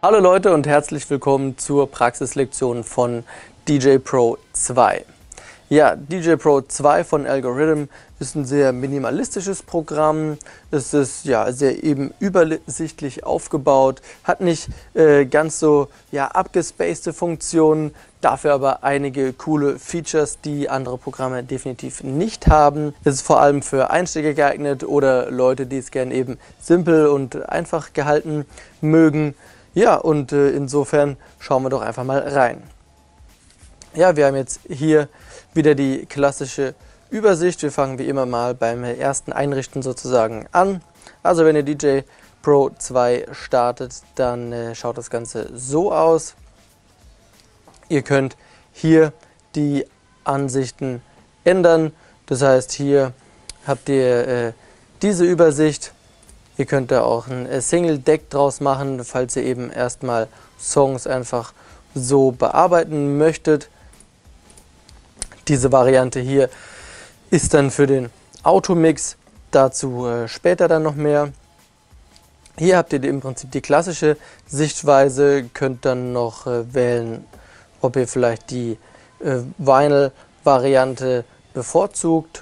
Hallo Leute und herzlich willkommen zur Praxislektion von DJ Pro 2. Ja, DJ Pro 2 von Algorithm ist ein sehr minimalistisches Programm. Es ist ja sehr eben übersichtlich aufgebaut, hat nicht ganz so abgespacede Funktionen, dafür aber einige coole Features, die andere Programme definitiv nicht haben. Es ist vor allem für Einsteiger geeignet oder Leute, die es gern eben simpel und einfach gehalten mögen. Ja, und insofern schauen wir doch einfach mal rein. Ja, wir haben jetzt hier wieder die klassische Übersicht. Wir fangen wie immer mal beim ersten Einrichten sozusagen an. Also wenn ihr DJ Pro 2 startet, dann schaut das Ganze so aus. Ihr könnt hier die Ansichten ändern. Das heißt, hier habt ihr diese Übersicht. Ihr könnt da auch ein Single Deck draus machen, falls ihr eben erstmal Songs einfach so bearbeiten möchtet. Diese Variante hier ist dann für den Automix, dazu später dann noch mehr. Hier habt ihr im Prinzip die klassische Sichtweise, könnt dann noch wählen, ob ihr vielleicht die Vinyl-Variante bevorzugt.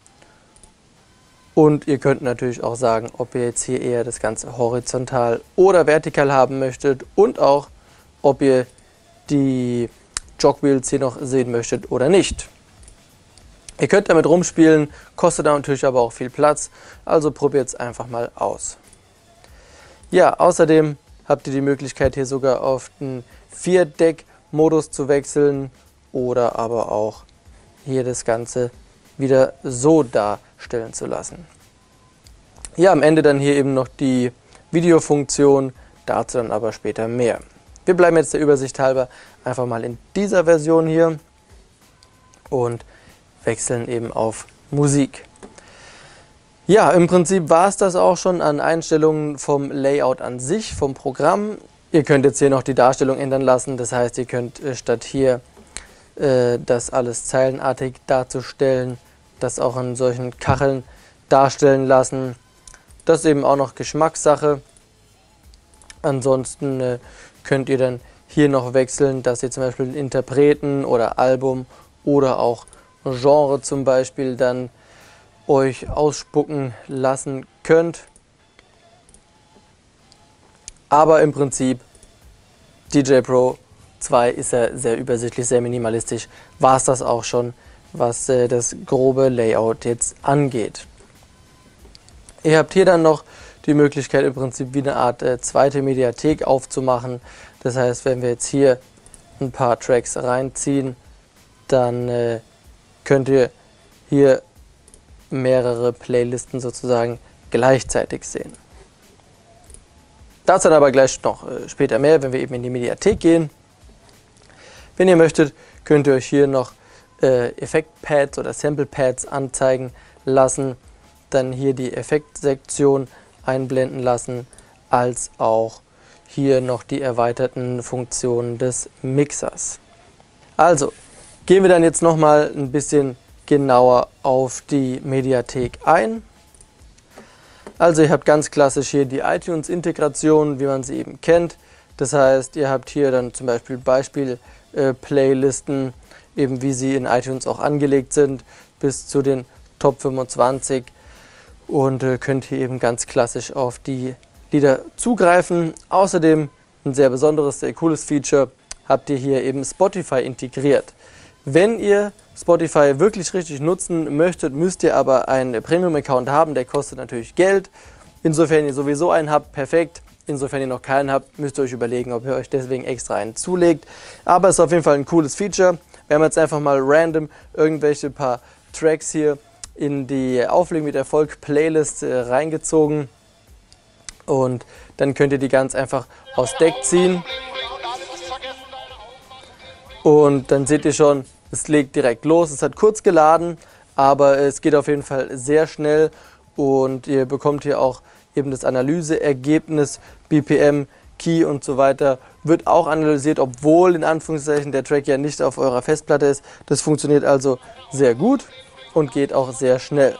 Und ihr könnt natürlich auch sagen, ob ihr jetzt hier eher das Ganze horizontal oder vertikal haben möchtet und auch, ob ihr die Jogwheels hier noch sehen möchtet oder nicht. Ihr könnt damit rumspielen, kostet natürlich aber auch viel Platz, also probiert es einfach mal aus. Ja, außerdem habt ihr die Möglichkeit hier sogar auf den 4-Deck-Modus zu wechseln oder aber auch hier das Ganze wieder so darstellen zu lassen. Ja, am Ende dann hier eben noch die Videofunktion, dazu dann aber später mehr. Wir bleiben jetzt der Übersicht halber einfach mal in dieser Version hier und wechseln eben auf Musik. Ja, im Prinzip war es das auch schon an Einstellungen vom Layout an sich, vom Programm. Ihr könnt jetzt hier noch die Darstellung ändern lassen, das heißt, ihr könnt statt hier das alles zeilenartig darzustellen, das auch in solchen Kacheln darstellen lassen. Das ist eben auch noch Geschmackssache. Ansonsten könnt ihr dann hier noch wechseln, dass ihr zum Beispiel Interpreten oder Album oder auch Genre zum Beispiel dann euch ausspucken lassen könnt. Aber im Prinzip DJ Pro 2 ist ja sehr übersichtlich, sehr minimalistisch. War es das auch schon, was das grobe Layout jetzt angeht. Ihr habt hier dann noch die Möglichkeit im Prinzip wie eine Art zweite Mediathek aufzumachen. Das heißt, wenn wir jetzt hier ein paar Tracks reinziehen, dann könnt ihr hier mehrere Playlisten sozusagen gleichzeitig sehen. Dazu dann aber gleich noch später mehr, wenn wir eben in die Mediathek gehen. Wenn ihr möchtet, könnt ihr euch hier noch Effektpads oder Samplepads anzeigen lassen, dann hier die Effektsektion einblenden lassen, als auch hier noch die erweiterten Funktionen des Mixers. Also, gehen wir dann jetzt nochmal ein bisschen genauer auf die Mediathek ein. Also ihr habt ganz klassisch hier die iTunes-Integration, wie man sie eben kennt. Das heißt, ihr habt hier dann zum Beispiel Playlisten, eben wie sie in iTunes auch angelegt sind, bis zu den Top 25 und könnt hier eben ganz klassisch auf die Lieder zugreifen. Außerdem ein sehr besonderes, sehr cooles Feature, habt ihr hier eben Spotify integriert. Wenn ihr Spotify wirklich richtig nutzen möchtet, müsst ihr aber einen Premium-Account haben, der kostet natürlich Geld. Insofern ihr sowieso einen habt, perfekt. Insofern ihr noch keinen habt, müsst ihr euch überlegen, ob ihr euch deswegen extra einen zulegt. Aber es ist auf jeden Fall ein cooles Feature. Wir haben jetzt einfach mal random irgendwelche paar Tracks hier in die Auflegen mit Erfolg Playlist reingezogen. Und dann könnt ihr die ganz einfach aus Deck ziehen. Und dann seht ihr schon, es legt direkt los. Es hat kurz geladen, aber es geht auf jeden Fall sehr schnell. Und ihr bekommt hier auch eben das Analyseergebnis, BPM, Key und so weiter. Wird auch analysiert, obwohl in Anführungszeichen der Track ja nicht auf eurer Festplatte ist. Das funktioniert also sehr gut und geht auch sehr schnell.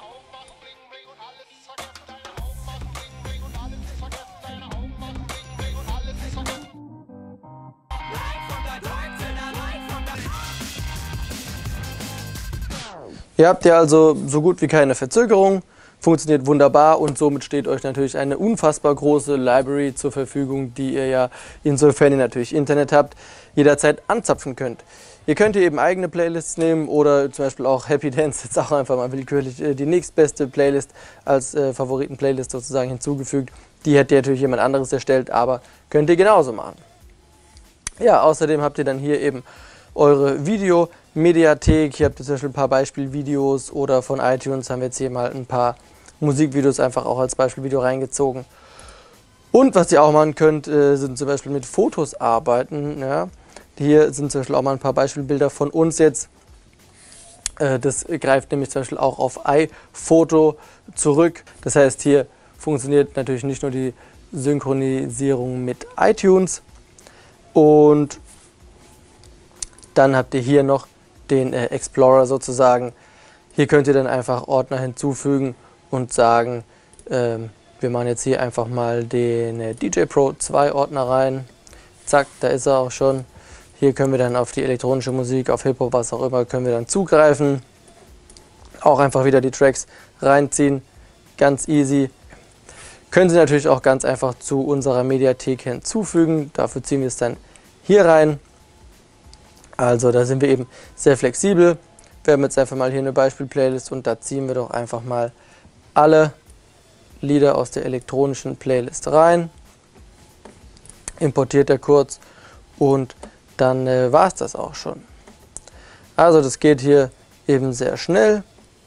Ihr habt ja also so gut wie keine Verzögerung, funktioniert wunderbar und somit steht euch natürlich eine unfassbar große Library zur Verfügung, die ihr ja, insofern ihr natürlich Internet habt, jederzeit anzapfen könnt. Ihr könnt hier eben eigene Playlists nehmen oder zum Beispiel auch Happy Dance, jetzt auch einfach mal willkürlich die nächstbeste Playlist als Favoriten-Playlist sozusagen hinzugefügt. Die hätte natürlich jemand anderes erstellt, aber könnt ihr genauso machen. Ja, außerdem habt ihr dann hier eben eure Videomediathek. Hier habt ihr zum Beispiel ein paar Beispielvideos oder von iTunes haben wir jetzt hier mal ein paar Musikvideos einfach auch als Beispielvideo reingezogen. Und was ihr auch machen könnt, sind zum Beispiel mit Fotos arbeiten. Ja. Hier sind zum Beispiel auch mal ein paar Beispielbilder von uns jetzt. Das greift nämlich zum Beispiel auch auf iPhoto zurück. Das heißt, hier funktioniert natürlich nicht nur die Synchronisierung mit iTunes. Und dann habt ihr hier noch den Explorer sozusagen. Hier könnt ihr dann einfach Ordner hinzufügen und sagen, wir machen jetzt hier einfach mal den DJ Pro 2 Ordner rein. Zack, da ist er auch schon. Hier können wir dann auf die elektronische Musik, auf Hip-Hop, was auch immer, können wir dann zugreifen. Auch einfach wieder die Tracks reinziehen. Ganz easy. Können Sie natürlich auch ganz einfach zu unserer Mediathek hinzufügen. Dafür ziehen wir es dann hier rein. Also da sind wir eben sehr flexibel. Wir haben jetzt einfach mal hier eine Beispiel-Playlist und da ziehen wir doch einfach mal alle Lieder aus der elektronischen Playlist rein. Importiert er kurz und dann war es das auch schon. Also das geht hier eben sehr schnell.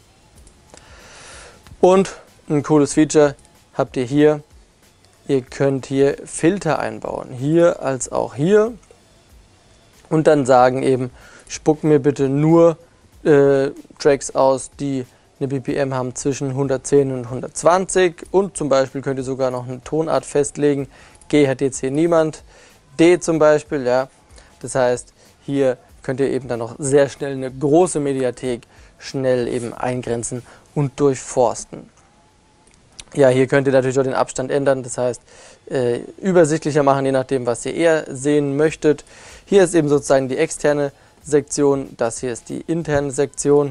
Und ein cooles Feature habt ihr hier. Ihr könnt hier Filter einbauen. Hier als auch hier. Und dann sagen eben, spuck mir bitte nur Tracks aus, die eine BPM haben zwischen 110 und 120. Und zum Beispiel könnt ihr sogar noch eine Tonart festlegen. G hat jetzt hier niemand. D zum Beispiel, ja. Das heißt, hier könnt ihr eben dann noch sehr schnell eine große Mediathek schnell eben eingrenzen und durchforsten. Ja, hier könnt ihr natürlich auch den Abstand ändern, das heißt übersichtlicher machen, je nachdem, was ihr eher sehen möchtet. Hier ist eben sozusagen die externe Sektion, das hier ist die interne Sektion.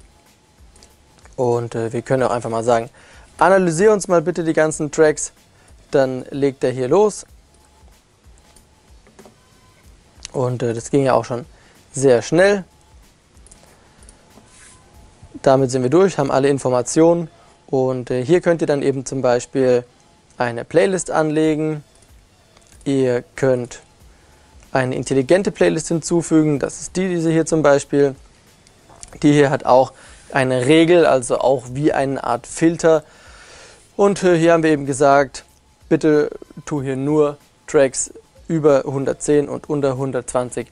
Und wir können auch einfach mal sagen, analysiere uns mal bitte die ganzen Tracks, dann legt er hier los. Und das ging ja auch schon sehr schnell. Damit sind wir durch, haben alle Informationen. Und hier könnt ihr dann eben zum Beispiel eine Playlist anlegen. Ihr könnt eine intelligente Playlist hinzufügen. Das ist diese hier zum Beispiel. Die hier hat auch eine Regel, also auch wie eine Art Filter. Und hier haben wir eben gesagt, bitte tu hier nur Tracks über 110 und unter 120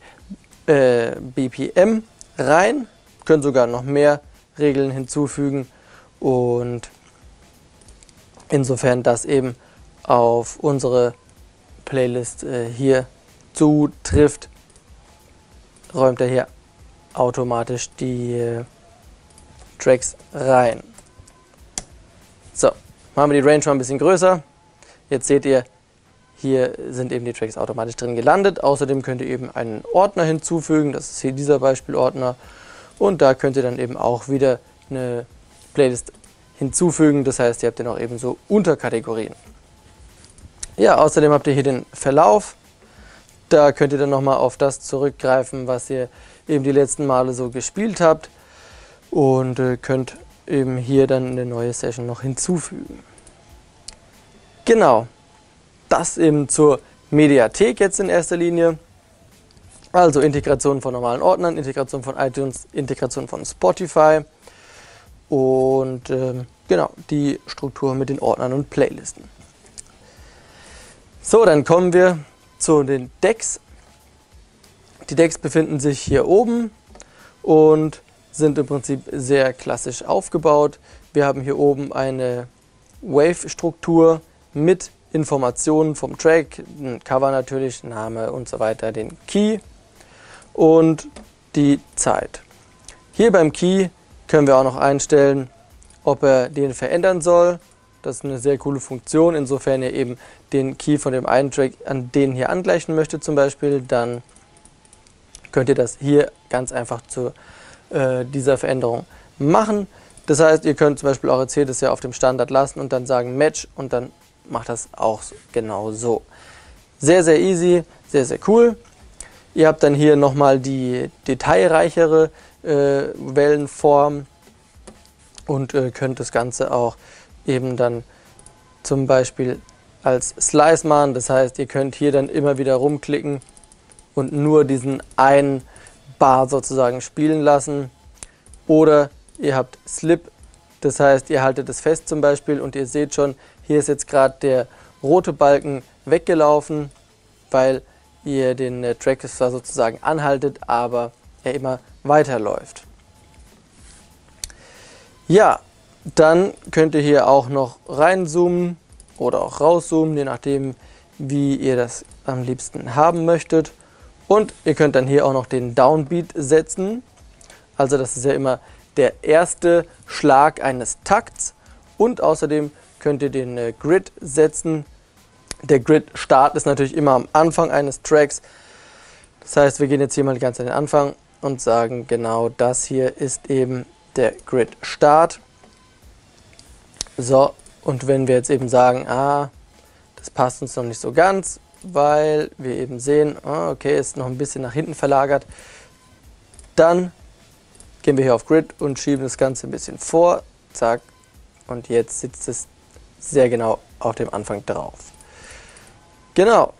BPM rein. Können sogar noch mehr Regeln hinzufügen. Und insofern das eben auf unsere Playlist hier zutrifft, räumt er hier automatisch die Tracks rein. So, machen wir die Range mal ein bisschen größer. Jetzt seht ihr, hier sind eben die Tracks automatisch drin gelandet. Außerdem könnt ihr eben einen Ordner hinzufügen, das ist hier dieser Beispielordner. Und da könnt ihr dann eben auch wieder eine Playlist hinzufügen, das heißt, ihr habt ja noch eben so Unterkategorien. Ja, außerdem habt ihr hier den Verlauf. Da könnt ihr dann nochmal auf das zurückgreifen, was ihr eben die letzten Male so gespielt habt. Und könnt eben hier dann eine neue Session noch hinzufügen. Genau, das eben zur Mediathek jetzt in erster Linie. Also Integration von normalen Ordnern, Integration von iTunes, Integration von Spotify und genau, die Struktur mit den Ordnern und Playlisten. So, dann kommen wir zu den Decks. Die Decks befinden sich hier oben und sind im Prinzip sehr klassisch aufgebaut. Wir haben hier oben eine Wave-Struktur mit Informationen vom Track, ein Cover natürlich, Name und so weiter, den Key und die Zeit. Hier beim Key können wir auch noch einstellen, ob er den verändern soll. Das ist eine sehr coole Funktion, insofern ihr eben den Key von dem einen Track an den hier angleichen möchtet zum Beispiel, dann könnt ihr das hier ganz einfach zu dieser Veränderung machen. Das heißt, ihr könnt zum Beispiel eure CDs ja auf dem Standard lassen und dann sagen Match und dann macht das auch genau so. Sehr, sehr easy, sehr, sehr cool. Ihr habt dann hier nochmal die detailreichere Wellenform und könnt das Ganze auch eben dann zum Beispiel als Slice machen. Das heißt, ihr könnt hier dann immer wieder rumklicken und nur diesen einen Bar sozusagen spielen lassen. Oder ihr habt Slip, das heißt, ihr haltet es fest zum Beispiel und ihr seht schon, hier ist jetzt gerade der rote Balken weggelaufen, weil ihr den Track zwar sozusagen anhaltet, aber er immer weiterläuft. Ja, dann könnt ihr hier auch noch reinzoomen oder auch rauszoomen, je nachdem, wie ihr das am liebsten haben möchtet. Und ihr könnt dann hier auch noch den Downbeat setzen. Also das ist ja immer der erste Schlag eines Takts. Und außerdem könnt ihr den Grid setzen. Der Grid-Start ist natürlich immer am Anfang eines Tracks. Das heißt, wir gehen jetzt hier mal ganz an den Anfang und sagen, genau das hier ist eben der Grid-Start. So, und wenn wir jetzt eben sagen, das passt uns noch nicht so ganz, weil wir eben sehen, okay, ist noch ein bisschen nach hinten verlagert, dann gehen wir hier auf Grid und schieben das Ganze ein bisschen vor, zack, und jetzt sitzt es sehr genau auf dem Anfang drauf. Genau.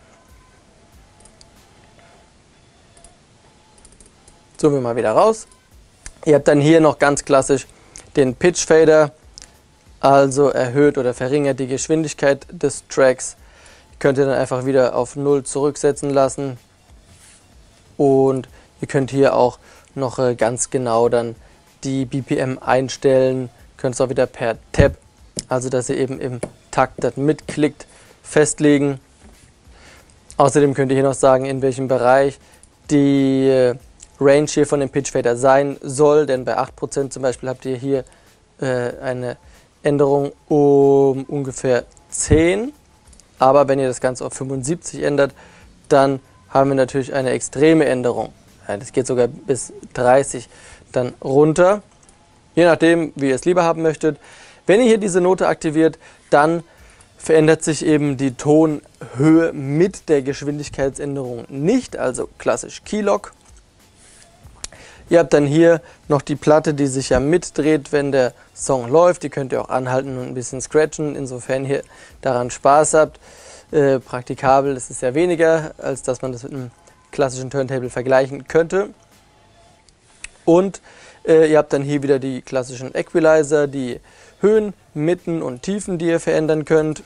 Zoomen wir mal wieder raus. Ihr habt dann hier noch ganz klassisch den Pitch Fader, also erhöht oder verringert die Geschwindigkeit des Tracks. Könnt ihr dann einfach wieder auf 0 zurücksetzen lassen. Und ihr könnt hier auch noch ganz genau dann die BPM einstellen. Könnt es auch wieder per Tab, also dass ihr eben im Takt das mitklickt, festlegen. Außerdem könnt ihr hier noch sagen, in welchem Bereich die Range hier von dem Pitch Fader sein soll, denn bei 8% zum Beispiel habt ihr hier eine Änderung um ungefähr 10, aber wenn ihr das Ganze auf 75 ändert, dann haben wir natürlich eine extreme Änderung. Ja, das geht sogar bis 30 dann runter, je nachdem, wie ihr es lieber haben möchtet. Wenn ihr hier diese Note aktiviert, dann verändert sich eben die Tonhöhe mit der Geschwindigkeitsänderung nicht, also klassisch Keylock. Ihr habt dann hier noch die Platte, die sich ja mitdreht, wenn der Song läuft. Die könnt ihr auch anhalten und ein bisschen scratchen, insofern ihr daran Spaß habt. Praktikabel ist es ja weniger, als dass man das mit einem klassischen Turntable vergleichen könnte. Und ihr habt dann hier wieder die klassischen Equalizer, die Höhen, Mitten und Tiefen, die ihr verändern könnt.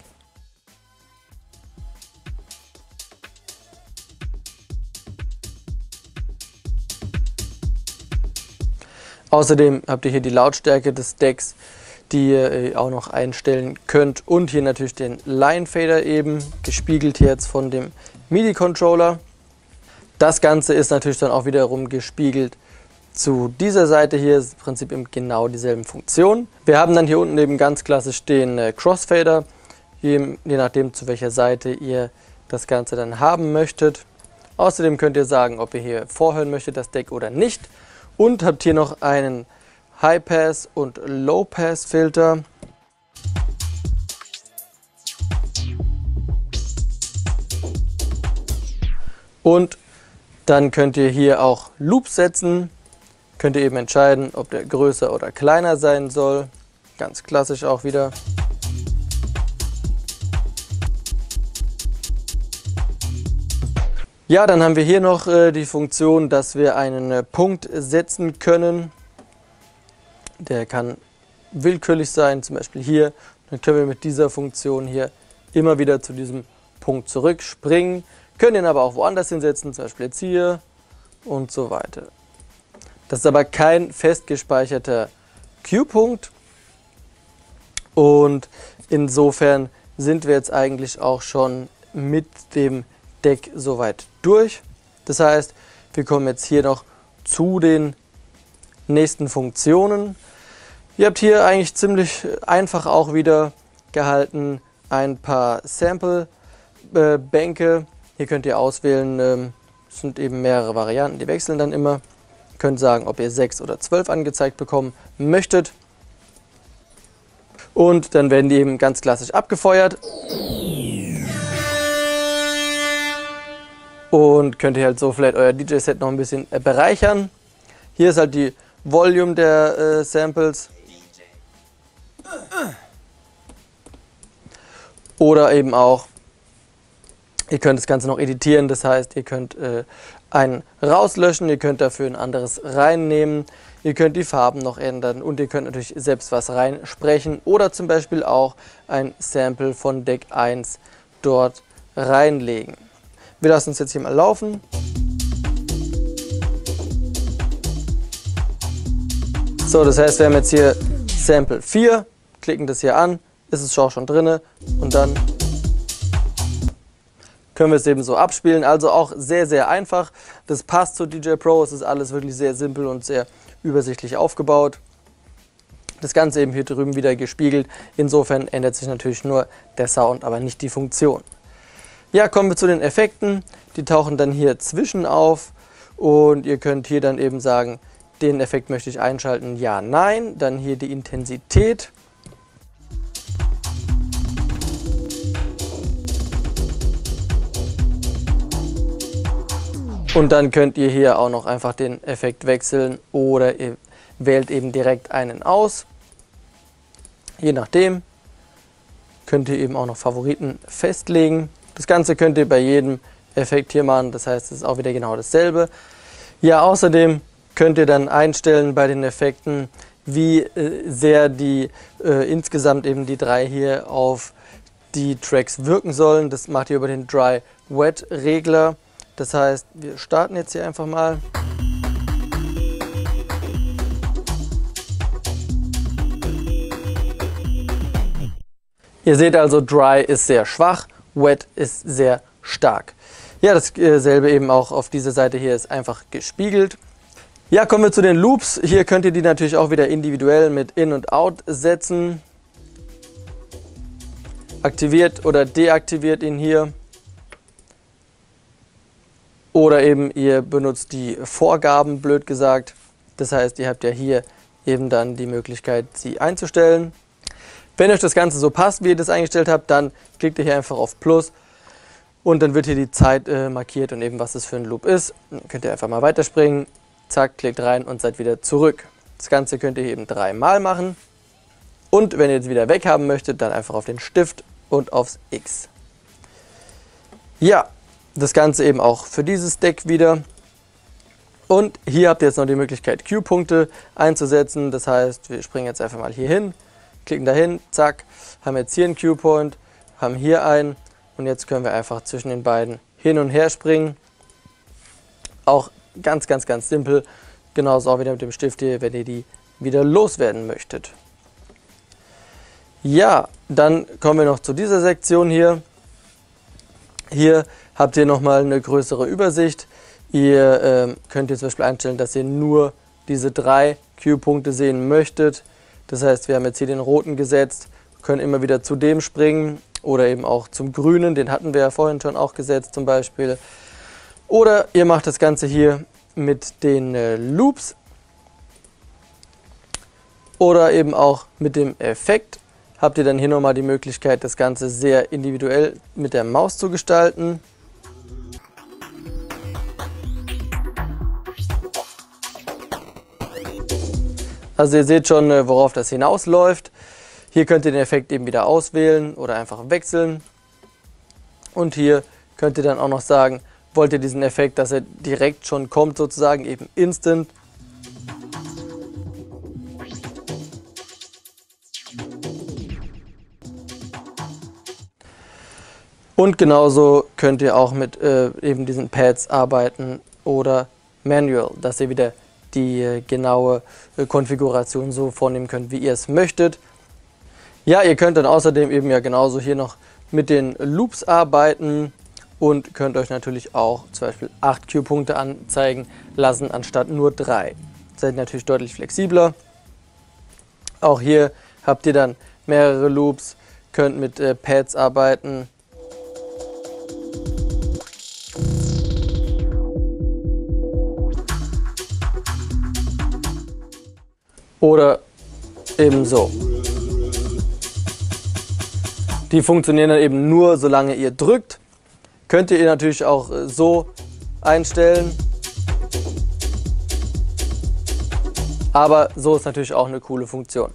Außerdem habt ihr hier die Lautstärke des Decks, die ihr auch noch einstellen könnt. Und hier natürlich den Line Fader eben, gespiegelt jetzt von dem MIDI-Controller. Das Ganze ist natürlich dann auch wiederum gespiegelt zu dieser Seite hier, ist im Prinzip eben genau dieselben Funktionen. Wir haben dann hier unten eben ganz klassisch den Crossfader, je nachdem zu welcher Seite ihr das Ganze dann haben möchtet. Außerdem könnt ihr sagen, ob ihr hier vorhören möchtet, das Deck oder nicht. Und habt hier noch einen High-Pass und Low-Pass-Filter. Und dann könnt ihr hier auch Loops setzen. Könnt ihr eben entscheiden, ob der größer oder kleiner sein soll. Ganz klassisch auch wieder. Ja, dann haben wir hier noch die Funktion, dass wir einen Punkt setzen können. Der kann willkürlich sein, zum Beispiel hier. Dann können wir mit dieser Funktion hier immer wieder zu diesem Punkt zurückspringen. Können ihn aber auch woanders hinsetzen, zum Beispiel jetzt hier und so weiter. Das ist aber kein fest gespeicherter Q-Punkt. Und insofern sind wir jetzt eigentlich auch schon mit dem Deck soweit durch. Das heißt, wir kommen jetzt hier noch zu den nächsten Funktionen. Ihr habt hier eigentlich ziemlich einfach auch wieder gehalten ein paar Sample-Bänke. Hier könnt ihr auswählen, es sind eben mehrere Varianten, die wechseln dann immer. Könnt sagen, ob ihr 6 oder 12 angezeigt bekommen möchtet. Und dann werden die eben ganz klassisch abgefeuert. Und könnt ihr halt so vielleicht euer DJ-Set noch ein bisschen bereichern. Hier ist halt die Volume der Samples. Oder eben auch, ihr könnt das Ganze noch editieren, das heißt, ihr könnt einen rauslöschen, ihr könnt dafür ein anderes reinnehmen, ihr könnt die Farben noch ändern und ihr könnt natürlich selbst was reinsprechen oder zum Beispiel auch ein Sample von Deck 1 dort reinlegen. Wir lassen uns jetzt hier mal laufen. So, das heißt, wir haben jetzt hier Sample 4, klicken das hier an, ist es auch schon drin und dann können wir es eben so abspielen. Also auch sehr, sehr einfach. Das passt zu DJ Pro, es ist alles wirklich sehr simpel und sehr übersichtlich aufgebaut. Das Ganze eben hier drüben wieder gespiegelt. Insofern ändert sich natürlich nur der Sound, aber nicht die Funktion. Ja, kommen wir zu den Effekten. Die tauchen dann hier zwischen auf und ihr könnt hier dann eben sagen, den Effekt möchte ich einschalten, ja, nein. Dann hier die Intensität. Und dann könnt ihr hier auch noch einfach den Effekt wechseln oder ihr wählt eben direkt einen aus. Je nachdem könnt ihr eben auch noch Favoriten festlegen. Das Ganze könnt ihr bei jedem Effekt hier machen, das heißt, es ist auch wieder genau dasselbe. Ja, außerdem könnt ihr dann einstellen bei den Effekten, wie sehr die insgesamt eben die 3 hier auf die Tracks wirken sollen. Das macht ihr über den Dry-Wet-Regler. Das heißt, wir starten jetzt hier einfach mal. Ihr seht also, Dry ist sehr schwach, Wet ist sehr stark. Ja, dasselbe eben auch auf dieser Seite hier ist einfach gespiegelt. Ja, kommen wir zu den Loops. Hier könnt ihr die natürlich auch wieder individuell mit In und Out setzen. Aktiviert oder deaktiviert ihn hier. Oder eben ihr benutzt die Vorgaben, blöd gesagt. Das heißt, ihr habt ja hier eben dann die Möglichkeit, sie einzustellen. Wenn euch das Ganze so passt, wie ihr das eingestellt habt, dann klickt ihr hier einfach auf Plus und dann wird hier die Zeit markiert und eben was das für ein Loop ist. Dann könnt ihr einfach mal weiterspringen, zack, klickt rein und seid wieder zurück. Das Ganze könnt ihr eben 3-mal machen und wenn ihr jetzt wieder weg haben möchtet, dann einfach auf den Stift und aufs X. Ja, das Ganze eben auch für dieses Deck wieder. Und hier habt ihr jetzt noch die Möglichkeit, Q-Punkte einzusetzen. Das heißt, wir springen jetzt einfach mal hier hin, klicken dahin, zack, haben jetzt hier einen Q-Point, haben hier einen und jetzt können wir einfach zwischen den beiden hin und her springen. Auch ganz, ganz, ganz simpel. Genauso auch wieder mit dem Stift hier, wenn ihr die wieder loswerden möchtet. Ja, dann kommen wir noch zu dieser Sektion hier. Hier habt ihr nochmal eine größere Übersicht. Ihr könnt jetzt zum Beispiel einstellen, dass ihr nur diese 3 Q-Punkte sehen möchtet. Das heißt, wir haben jetzt hier den roten gesetzt, können immer wieder zu dem springen oder eben auch zum grünen, den hatten wir ja vorhin schon auch gesetzt zum Beispiel. Oder ihr macht das Ganze hier mit den Loops oder eben auch mit dem Effekt. Habt ihr dann hier nochmal die Möglichkeit, das Ganze sehr individuell mit der Maus zu gestalten. Also ihr seht schon, worauf das hinausläuft. Hier könnt ihr den Effekt eben wieder auswählen oder einfach wechseln. Und hier könnt ihr dann auch noch sagen, wollt ihr diesen Effekt, dass er direkt schon kommt, sozusagen eben instant. Und genauso könnt ihr auch mit eben diesen Pads arbeiten oder manual, dass ihr wieder die genaue Konfiguration so vornehmen könnt, wie ihr es möchtet. Ja, ihr könnt dann außerdem eben ja genauso hier noch mit den Loops arbeiten und könnt euch natürlich auch zum Beispiel 8 Q-Punkte anzeigen lassen, anstatt nur 3. Seid natürlich deutlich flexibler. Auch hier habt ihr dann mehrere Loops, könnt mit Pads arbeiten. oder eben so. Die funktionieren dann eben nur, solange ihr drückt. Könnt ihr natürlich auch so einstellen. Aber so ist natürlich auch eine coole Funktion.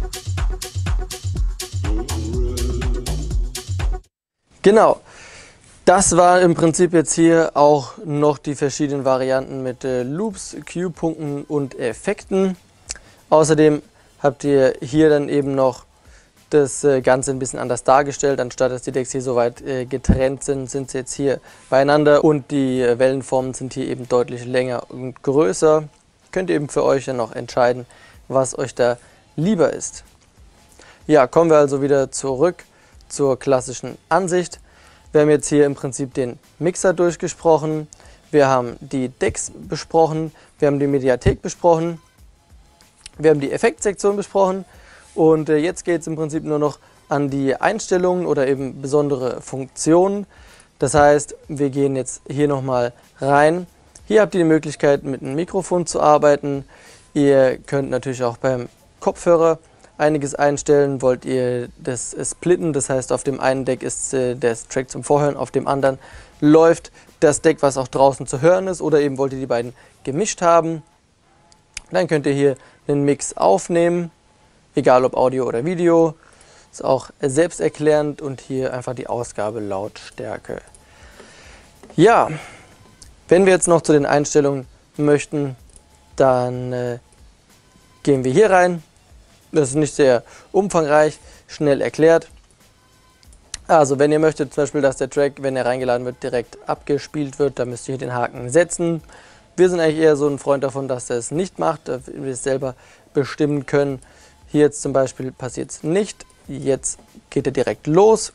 Genau, das war im Prinzip jetzt hier auch noch die verschiedenen Varianten mit Loops, Cue-Punkten und Effekten. Außerdem habt ihr hier dann eben noch das Ganze ein bisschen anders dargestellt. Anstatt dass die Decks hier so weit getrennt sind, sind sie jetzt hier beieinander und die Wellenformen sind hier eben deutlich länger und größer. Könnt ihr eben für euch dann noch entscheiden, was euch da lieber ist. Ja, kommen wir also wieder zurück zur klassischen Ansicht. Wir haben jetzt hier im Prinzip den Mixer durchgesprochen, wir haben die Decks besprochen, wir haben die Mediathek besprochen, wir haben die Effektsektion besprochen und jetzt geht es im Prinzip nur noch an die Einstellungen oder eben besondere Funktionen. Das heißt, wir gehen jetzt hier nochmal rein. Hier habt ihr die Möglichkeit, mit einem Mikrofon zu arbeiten. Ihr könnt natürlich auch beim Kopfhörer einiges einstellen. Wollt ihr das splitten, das heißt, auf dem einen Deck ist der Track zum Vorhören, auf dem anderen läuft das Deck, was auch draußen zu hören ist, oder eben wollt ihr die beiden gemischt haben. Dann könnt ihr hier einen Mix aufnehmen, egal ob Audio oder Video. Ist auch selbsterklärend und hier einfach die Ausgabelautstärke. Ja. Wenn wir jetzt noch zu den Einstellungen möchten, dann gehen wir hier rein. Das ist nicht sehr umfangreich, schnell erklärt. Also wenn ihr möchtet zum Beispiel, dass der Track, wenn er reingeladen wird, direkt abgespielt wird, dann müsst ihr hier den Haken setzen. Wir sind eigentlich eher so ein Freund davon, dass er es nicht macht, dass wir es selber bestimmen können. Hier jetzt zum Beispiel passiert es nicht. Jetzt geht er direkt los.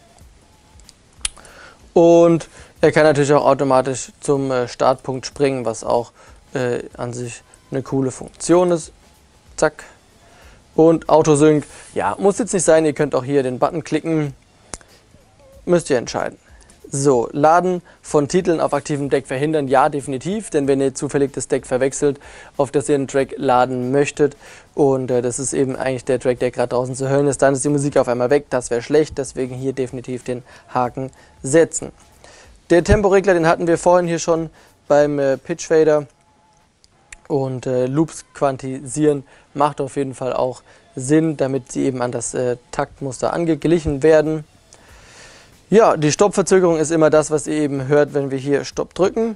Und er kann natürlich auch automatisch zum Startpunkt springen, was auch an sich eine coole Funktion ist. Zack. Und Autosync, ja, muss jetzt nicht sein, ihr könnt auch hier den Button klicken. Müsst ihr entscheiden. So, Laden von Titeln auf aktivem Deck verhindern, ja, definitiv. Denn wenn ihr zufällig das Deck verwechselt, auf das ihr einen Track laden möchtet, und das ist eben eigentlich der Track, der gerade draußen zu hören ist, dann ist die Musik auf einmal weg. Das wäre schlecht, deswegen hier definitiv den Haken setzen. Der Temporegler, den hatten wir vorhin hier schon beim Pitch Fader. Und Loops quantisieren macht auf jeden Fall auch Sinn, damit sie eben an das Taktmuster angeglichen werden. Ja, die Stoppverzögerung ist immer das, was ihr eben hört, wenn wir hier Stopp drücken.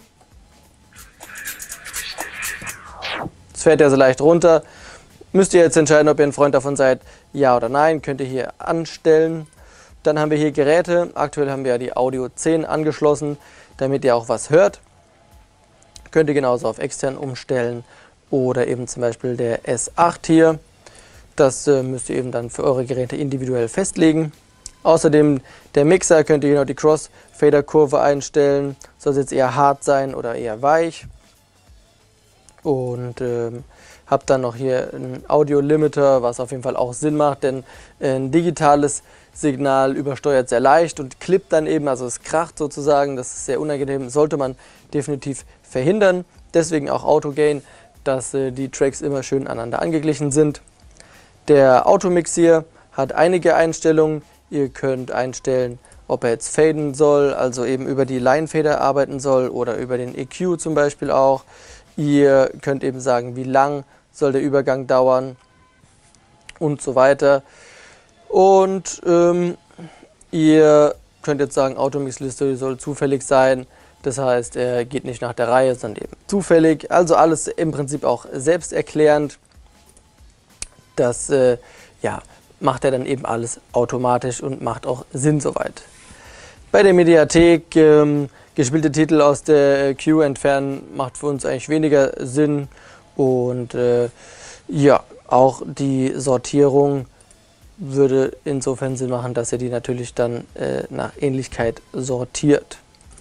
Es fährt ja so leicht runter. Müsst ihr jetzt entscheiden, ob ihr ein Freund davon seid, ja oder nein. Könnt ihr hier anstellen. Dann haben wir hier Geräte. Aktuell haben wir ja die Audio 10 angeschlossen, damit ihr auch was hört. Könnt ihr genauso auf extern umstellen oder eben zum Beispiel der S8 hier. Das müsst ihr eben dann für eure Geräte individuell festlegen. Außerdem der Mixer, könnt ihr genau die Crossfader-Kurve einstellen. Soll es jetzt eher hart sein oder eher weich. Und habt dann noch hier einen Audio-Limiter, was auf jeden Fall auch Sinn macht, denn ein digitales Signal übersteuert sehr leicht und klippt dann eben, also es kracht sozusagen, das ist sehr unangenehm, sollte man definitiv verhindern. Deswegen auch Auto-Gain, dass die Tracks immer schön aneinander angeglichen sind. Der Automix hier hat einige Einstellungen. Ihr könnt einstellen, ob er jetzt faden soll, also eben über die Line-Fader arbeiten soll oder über den EQ zum Beispiel auch. Ihr könnt eben sagen, wie lang soll der Übergang dauern und so weiter. Und ihr könnt jetzt sagen, Automix-Liste soll zufällig sein. Das heißt, er geht nicht nach der Reihe, sondern eben zufällig. Also alles im Prinzip auch selbsterklärend. Das ja, macht er dann eben alles automatisch und macht auch Sinn soweit. Bei der Mediathek, gespielte Titel aus der Queue entfernen, macht für uns eigentlich weniger Sinn. Und ja, auch die Sortierung würde insofern Sinn machen, dass er die natürlich dann nach Ähnlichkeit sortiert.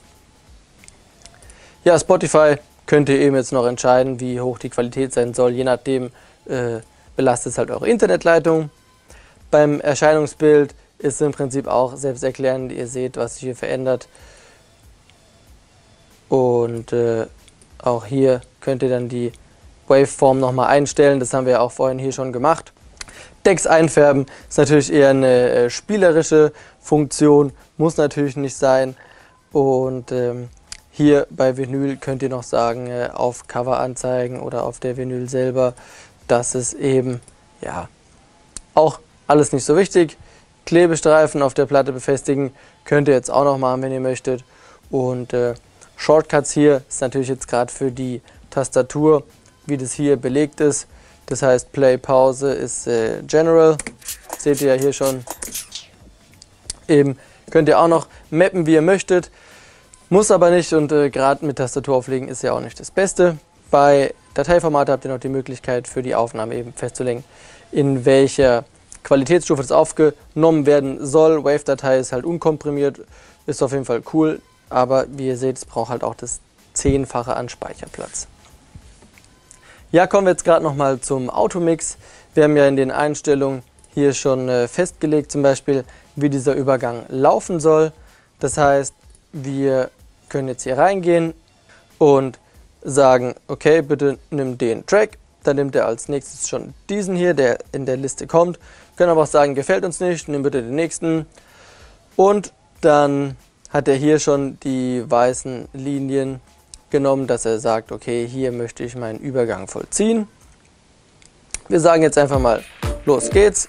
Ja, Spotify könnt ihr eben jetzt noch entscheiden, wie hoch die Qualität sein soll. Je nachdem belastet es halt eure Internetleitung. Beim Erscheinungsbild ist im Prinzip auch selbsterklärend. Ihr seht, was sich hier verändert. Und auch hier könnt ihr dann die Waveform nochmal einstellen. Das haben wir ja auch vorhin hier schon gemacht. Decks einfärben ist natürlich eher eine spielerische Funktion, muss natürlich nicht sein. Und hier bei Vinyl könnt ihr noch sagen, auf Cover anzeigen oder auf der Vinyl selber, das ist eben ja auch alles nicht so wichtig. Klebestreifen auf der Platte befestigen könnt ihr jetzt auch noch machen, wenn ihr möchtet. Und Shortcuts hier ist natürlich jetzt gerade für die Tastatur, wie das hier belegt ist. Das heißt, Play, Pause ist General. Seht ihr ja hier schon. Eben könnt ihr auch noch mappen, wie ihr möchtet. Muss aber nicht, und gerade mit Tastatur auflegen ist ja auch nicht das Beste. Bei Dateiformate habt ihr noch die Möglichkeit für die Aufnahme eben festzulegen, in welcher Qualitätsstufe das aufgenommen werden soll. Wave-Datei ist halt unkomprimiert, ist auf jeden Fall cool, aber wie ihr seht, es braucht halt auch das 10-fache an Speicherplatz. Ja, kommen wir jetzt gerade nochmal zum Automix. Wir haben ja in den Einstellungen hier schon festgelegt, zum Beispiel, wie dieser Übergang laufen soll. Das heißt, wir können jetzt hier reingehen und sagen, okay, bitte nimm den Track. Dann nimmt er als nächstes schon diesen hier, der in der Liste kommt. Wir können aber auch sagen, gefällt uns nicht, nimm bitte den nächsten. Und dann hat er hier schon die weißen Linien genommen, dass er sagt, okay, hier möchte ich meinen Übergang vollziehen. Wir sagen jetzt einfach mal, los geht's.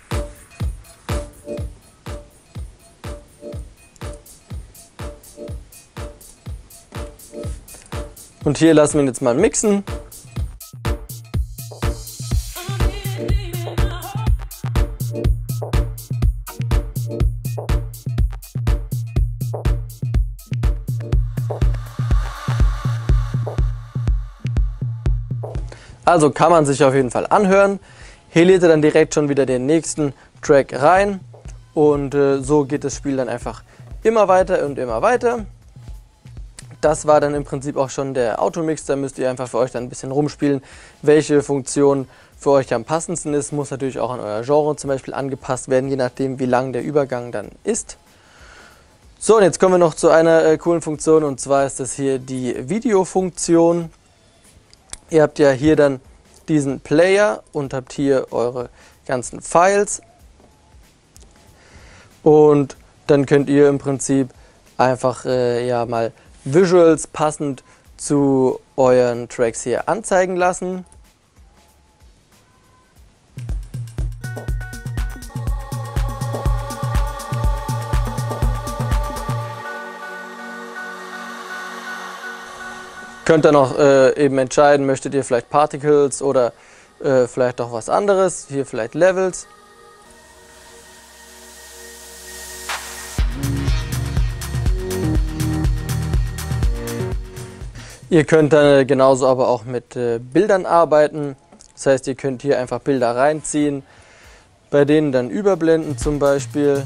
Und hier lassen wir ihn jetzt mal mixen. Also kann man sich auf jeden Fall anhören. Hier lädt er dann direkt schon wieder den nächsten Track rein und so geht das Spiel dann einfach immer weiter und immer weiter. Das war dann im Prinzip auch schon der Automix. Da müsst ihr einfach für euch dann ein bisschen rumspielen, welche Funktion für euch am passendsten ist. Muss natürlich auch an euer Genre zum Beispiel angepasst werden, je nachdem wie lang der Übergang dann ist. So, und jetzt kommen wir noch zu einer coolen Funktion, und zwar ist das hier die Videofunktion. Ihr habt ja hier dann diesen Player und habt hier eure ganzen Files. Und dann könnt ihr im Prinzip einfach ja mal Visuals passend zu euren Tracks hier anzeigen lassen. Könnt ihr noch eben entscheiden, möchtet ihr vielleicht Particles oder vielleicht auch was anderes, hier vielleicht Levels. Ihr könnt dann genauso aber auch mit Bildern arbeiten, das heißt, ihr könnt hier einfach Bilder reinziehen, bei denen dann überblenden zum Beispiel.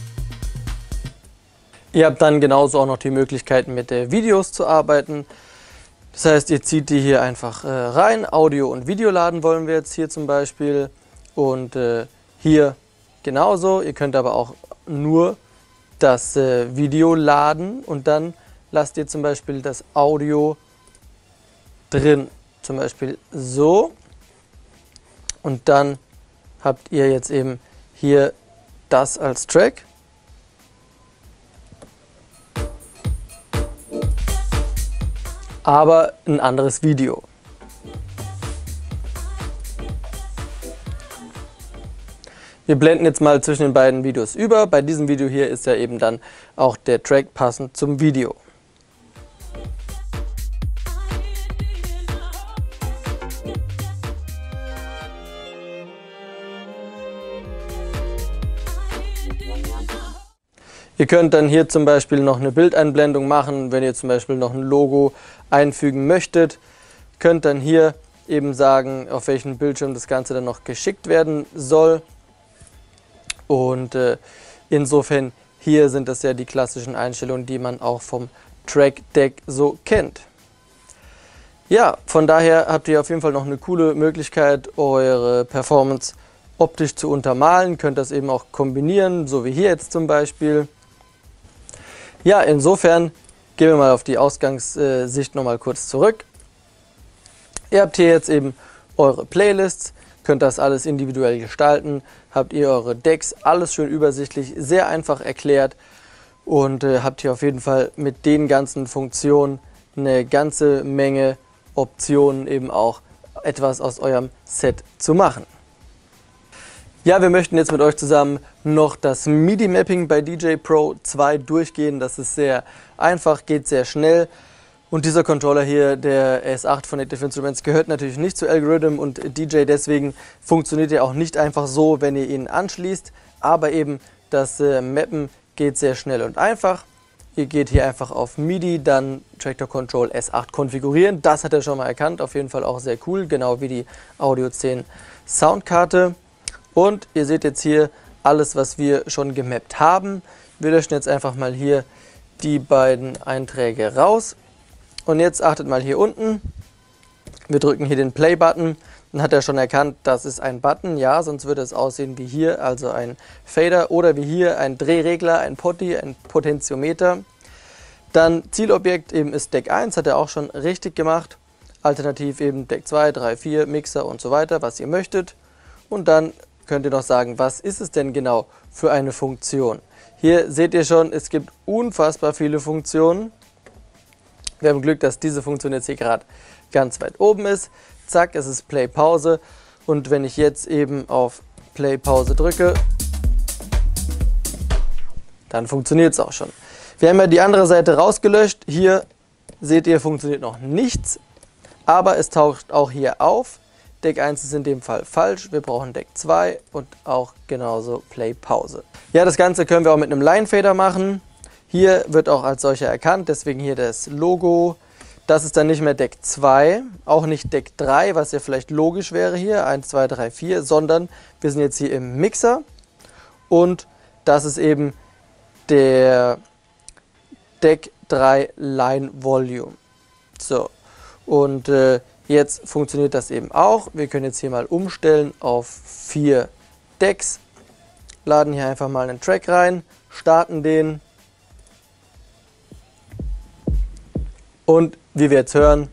Ihr habt dann genauso auch noch die Möglichkeiten mit Videos zu arbeiten. Das heißt, ihr zieht die hier einfach rein, Audio und Video laden wollen wir jetzt hier zum Beispiel, und hier genauso. Ihr könnt aber auch nur das Video laden und dann lasst ihr zum Beispiel das Audio drin, zum Beispiel so, und dann habt ihr jetzt eben hier das als Track. Aber ein anderes Video. Wir blenden jetzt mal zwischen den beiden Videos über. Bei diesem Video hier ist ja eben dann auch der Track passend zum Video. Ihr könnt dann hier zum Beispiel noch eine Bildeinblendung machen, wenn ihr zum Beispiel noch ein Logo einfügen möchtet. Könnt dann hier eben sagen, auf welchen Bildschirm das Ganze dann noch geschickt werden soll. Und insofern hier sind das ja die klassischen Einstellungen, die man auch vom Track Deck so kennt. Ja, von daher habt ihr auf jeden Fall noch eine coole Möglichkeit, eure Performance optisch zu untermalen. Könnt das eben auch kombinieren, so wie hier jetzt zum Beispiel. Ja, insofern gehen wir mal auf die Ausgangssicht nochmal kurz zurück. Ihr habt hier jetzt eben eure Playlists, könnt das alles individuell gestalten, habt ihr eure Decks, alles schön übersichtlich, sehr einfach erklärt und habt hier auf jeden Fall mit den ganzen Funktionen eine ganze Menge Optionen, eben auch etwas aus eurem Set zu machen. Ja, wir möchten jetzt mit euch zusammen noch das MIDI-Mapping bei DJ Pro 2 durchgehen. Das ist sehr einfach, geht sehr schnell. Und dieser Controller hier, der S8 von Native Instruments, gehört natürlich nicht zu Algorithm und DJ, deswegen funktioniert er auch nicht einfach so, wenn ihr ihn anschließt. Aber eben das Mappen geht sehr schnell und einfach. Ihr geht hier einfach auf MIDI, dann Traktor Control S8 konfigurieren. Das hat er schon mal erkannt, auf jeden Fall auch sehr cool, genau wie die Audio 10 Soundkarte. Und ihr seht jetzt hier alles, was wir schon gemappt haben. Wir löschen jetzt einfach mal hier die beiden Einträge raus. Und jetzt achtet mal hier unten. Wir drücken hier den Play-Button. Dann hat er schon erkannt, das ist ein Button. Ja, sonst würde es aussehen wie hier, also ein Fader. Oder wie hier ein Drehregler, ein Potty, ein Potentiometer. Dann Zielobjekt eben ist Deck 1, hat er auch schon richtig gemacht. Alternativ eben Deck 2, 3, 4, Mixer und so weiter, was ihr möchtet. Und dann könnt ihr noch sagen, was ist es denn genau für eine Funktion. Hier seht ihr schon, es gibt unfassbar viele Funktionen. Wir haben Glück, dass diese Funktion jetzt hier gerade ganz weit oben ist. Zack, es ist Play Pause. Und wenn ich jetzt eben auf Play Pause drücke, dann funktioniert es auch schon. Wir haben ja die andere Seite rausgelöscht. Hier seht ihr, funktioniert noch nichts. Aber es taucht auch hier auf. Deck 1 ist in dem Fall falsch, wir brauchen Deck 2 und auch genauso Play Pause. Ja, das Ganze können wir auch mit einem Line Fader machen. Hier wird auch als solcher erkannt, deswegen hier das Logo. Das ist dann nicht mehr Deck 2, auch nicht Deck 3, was ja vielleicht logisch wäre hier, 1, 2, 3, 4, sondern wir sind jetzt hier im Mixer und das ist eben der Deck 3 Line Volume. So, und jetzt funktioniert das eben auch. Wir können jetzt hier mal umstellen auf 4 Decks. Laden hier einfach mal einen Track rein, starten den. Und wie wir jetzt hören,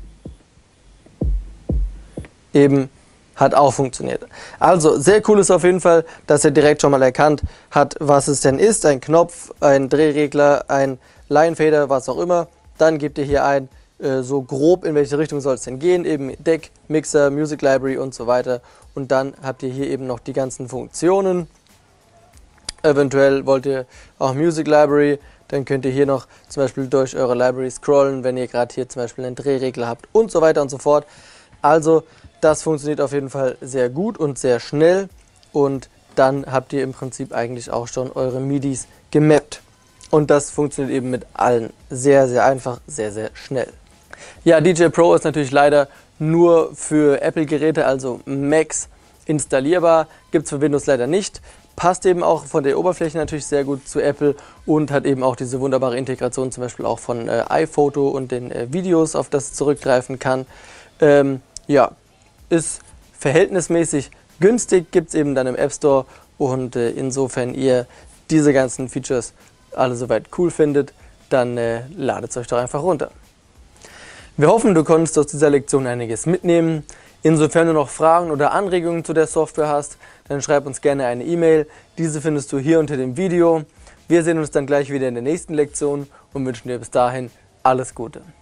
eben hat auch funktioniert. Also sehr cool ist auf jeden Fall, dass er direkt schon mal erkannt hat, was es denn ist. Ein Knopf, ein Drehregler, ein Line Fader, was auch immer. Dann gebt ihr hier ein, so grob in welche Richtung soll es denn gehen, eben Deck, Mixer, Music Library und so weiter. Und dann habt ihr hier eben noch die ganzen Funktionen. Eventuell wollt ihr auch Music Library, dann könnt ihr hier noch zum Beispiel durch eure Library scrollen, wenn ihr gerade hier zum Beispiel einen Drehregler habt und so weiter und so fort. Also das funktioniert auf jeden Fall sehr gut und sehr schnell und dann habt ihr im Prinzip eigentlich auch schon eure MIDIs gemappt. Und das funktioniert eben mit allen sehr, sehr einfach, sehr, sehr schnell. Ja, DJ Pro ist natürlich leider nur für Apple-Geräte, also Macs, installierbar. Gibt es für Windows leider nicht. Passt eben auch von der Oberfläche natürlich sehr gut zu Apple und hat eben auch diese wunderbare Integration zum Beispiel auch von iPhoto und den Videos, auf das es zurückgreifen kann. Ja, ist verhältnismäßig günstig, gibt es eben dann im App Store und insofern ihr diese ganzen Features alle soweit cool findet, dann ladet es euch doch einfach runter. Wir hoffen, du konntest aus dieser Lektion einiges mitnehmen. Insofern du noch Fragen oder Anregungen zu der Software hast, dann schreib uns gerne eine E-Mail. Diese findest du hier unter dem Video. Wir sehen uns dann gleich wieder in der nächsten Lektion und wünschen dir bis dahin alles Gute.